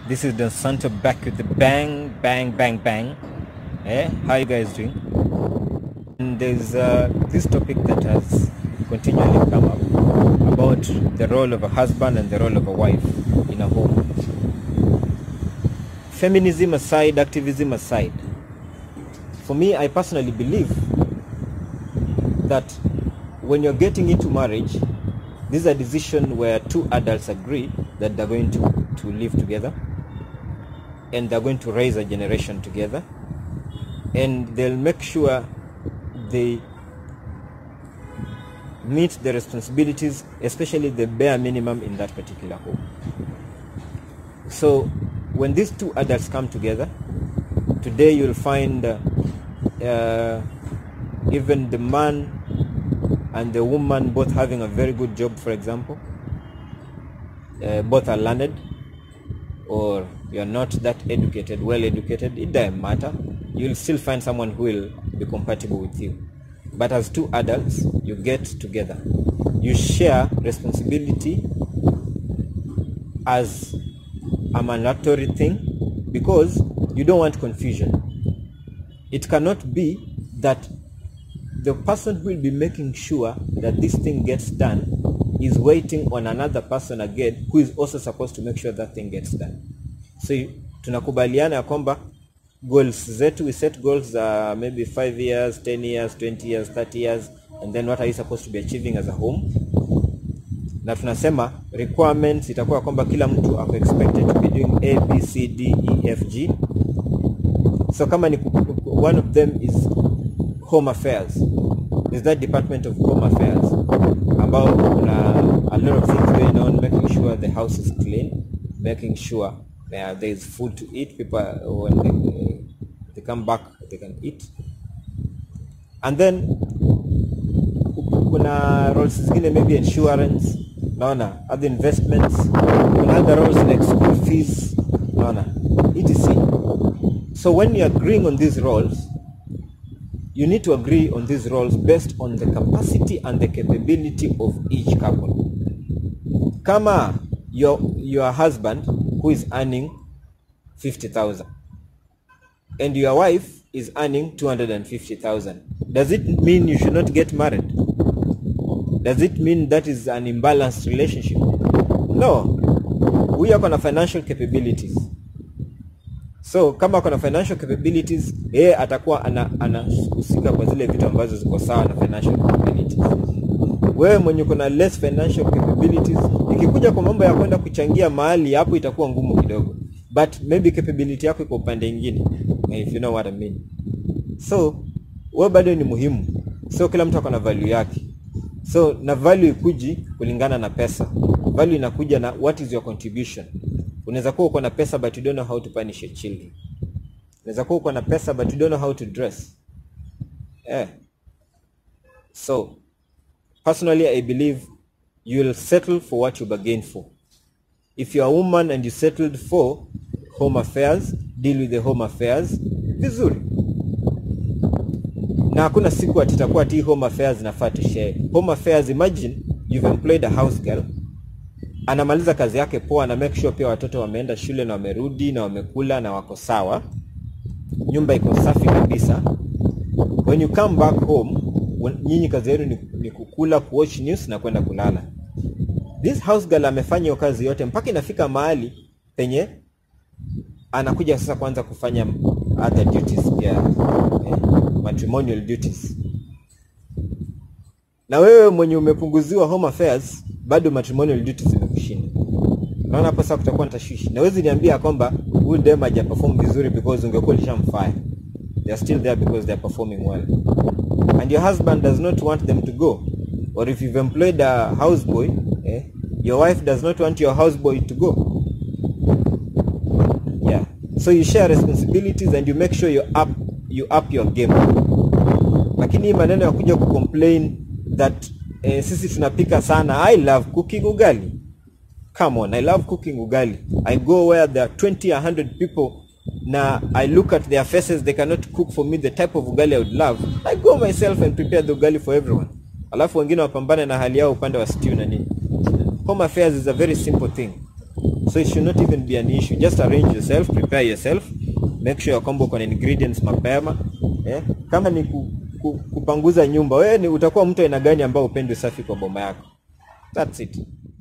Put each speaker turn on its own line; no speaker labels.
This is Don Santo back with the bang, bang, bang, bang. How you guys doing? And there's this topic that has continually come up about the role of a husband and the role of a wife in a home. Feminism aside, activism aside, for me, I personally believe that when you're getting into marriage, this is a decision where two adults agree that they're going to live together and they're going to raise a generation together, and they'll make sure they meet the responsibilities, especially the bare minimum in that particular home. So when these two adults come together, today you'll find even the man and the woman both having a very good job, for example. Both are learned, or you're not that educated, well educated, it doesn't matter. You'll still find someone who will be compatible with you. But as two adults, you get together. You share responsibility as a mandatory thing because you don't want confusion. It cannot be that the person who will be making sure that this thing gets done is waiting on another person again who is also supposed to make sure that thing gets done. So tunakubaliana ya kwamba goals zetu, we set goals maybe 5 years, 10 years, 20 years, 30 years, and then what are you supposed to be achieving as a home? Na tunasema requirements itakuwa kwamba kila mtu ako expected to be doing A, B, C, D, E, F, G. So kama ni one of them is home affairs, is that department of home affairs about a lot of things going on, making sure the house is clean, making sure there is food to eat, people when they come back they can eat. And then kuna roles zingine, maybe insurance, naona, other investments, kuna other roles like school fees, naona, etc. So when you're agreeing on these roles, you need to agree on these roles based on the capacity and the capability of each couple. Kama your husband who is earning 50,000 and your wife is earning 250,000, does it mean you should not get married? Does it mean that is an imbalanced relationship? No. We are gonna financial capabilities. So kama kuna financial capabilities, yeye atakuwa anahusika kwa zile vitu ambazo ziko sawa na financial capabilities. Wewe mwenye kuna less financial capabilities, ikikuja kwa mambo ya kwenda kuchangia mahali, hapo itakuwa ngumu kidogo. But maybe capability yako iko upande mwingine, if you know what I mean. So wewe bado ni muhimu. So kila mtu akona value yake. So na value ikuji kulingana na pesa. Value inakuja na what is your contribution. Unaweza kuwa uko na pesa but you don't know how to punish your children. Unaweza kuwa uko na pesa but you don't know how to dress. So personally I believe you'll settle for what you bargained for. If you're a woman and you settled for home affairs, deal with the home affairs vizuri. Na hakuna siku atitakuwa ati home affairs nafaa tushare. Home affairs, imagine you've employed a house girl, anamaliza kazi yake poa na make sure pia watoto wameenda shule na wamerudi na wamekula na wako sawa, nyumba iko safi kabisa. When you come back home, nyinyi kazi yenu ni kukula, kuwatch news na kwenda kulala. This house girl amefanya hiyo kazi yote mpaka inafika mahali penye anakuja sasa kwanza kufanya other duties pia, matrimonial duties. Na wewe mwenye umepunguziwa home affairs, bado matrimonial duties zimekushinda. Naona hapo sasa kutakuwa na tashwishi. Na wewe niambia kwamba huyu dem haja perform vizuri because ungekuwa ulishamfire. They are still there because they are performing well. And your husband does not want them to go. Or if you've employed a houseboy, your wife does not want your houseboy to go. Yeah. So you share responsibilities and you make sure you up your game. Lakini maneno ya kuja kucomplain that sisi tunapika sana. I love cooking ugali. Come on, I love cooking ugali. I go where there are 20 or 100 people. Now I look at their faces, they cannot cook for me the type of ugali I would love. I go myself and prepare the ugali for everyone. Alafu wengine wapambane na hali yao upande wa stew na nini. Home affairs is a very simple thing. So it should not even be an issue. Just arrange yourself, prepare yourself, make sure kwamba uko na ingredients mapema. Kama ni kupanguza nyumba, wewe utakuwa mtu aina gani ambao upendi usafi kwa boma yako? That's it.